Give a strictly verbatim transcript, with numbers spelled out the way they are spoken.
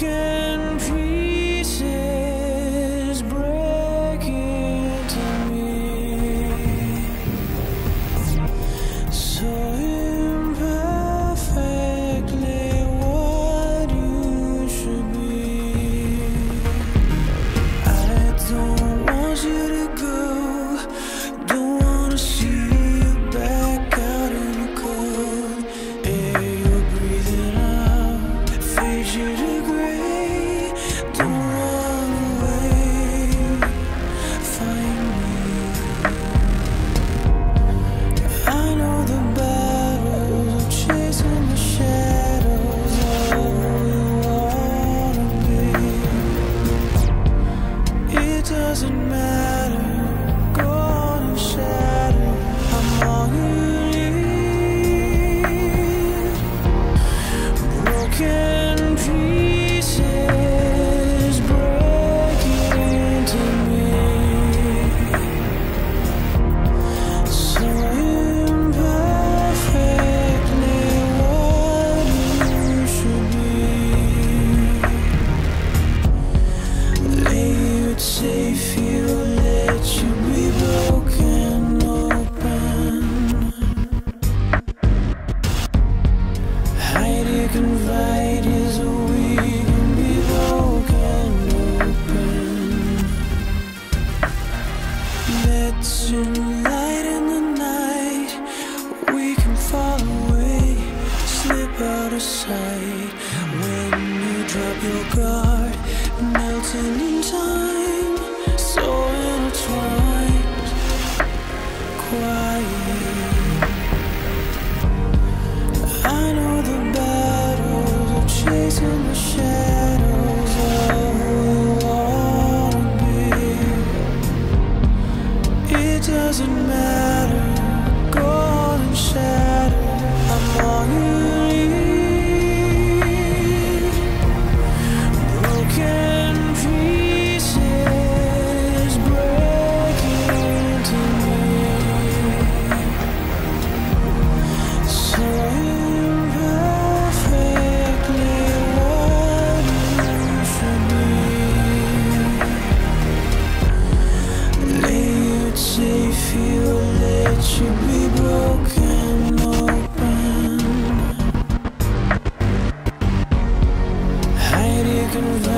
Broken pieces break into me, so imperfectly what you should be. I don't want you to go, don't wanna see you back out in the cold air you're breathing out. Fade you to gray, don't run away, find me. I know the battles of chasing the shadows of who you wanna be. It doesn't matter, go on and shatter. I'm all you need. Broken pieces break into me, so imperfectly what you should be. Lay it safe, he'll let you be broken open. Hide it, confide is a we can be broken open. Let's in light in the night, we can fall away, slip out of sight. When you drop your guard, melting in time, so intertwined, quiet. I know the battles of chasing the shadows of who you wanna be. It doesn't matter, go on and shatter. I'm all you need. Broken pieces break into me, so imperfectly what you should be. Lay it safe, he'll let you be broken open. Hide it, confide